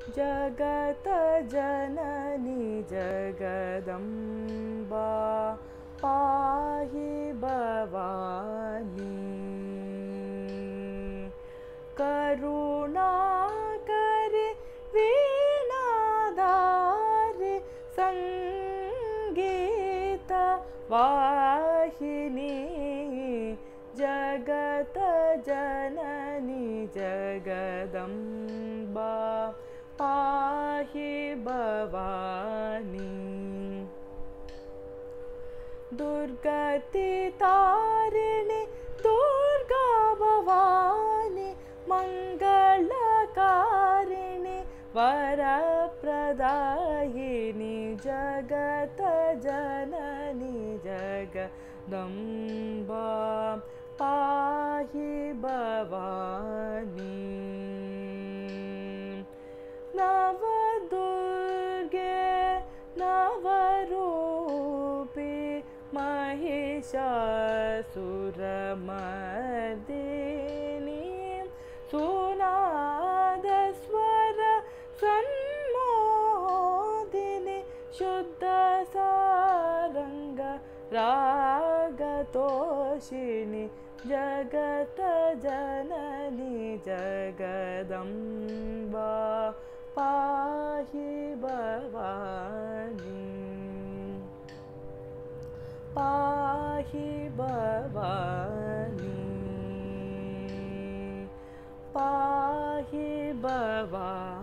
जगत जननी जगदम्बा पाहि भवानी करुणाकरि वीणाधारि संगीत वाहिनी जगत जननी जगदम्बा पाहि भवानी दुर्गति तारिणि दुर्गा भवानी मंगलकारिणि वरप्रदायिनि जगत जननी जगदम्बा पाहि भवानी नवदुर्गे नवरूपी महिषासुरमर्दिनी सुनादस्वर सन्मोदिनी शुद्धसारंग रागतोषिणी जगत जननी जगदम्बा पाहि भवानी पाहि भवानी पाहि भवानी।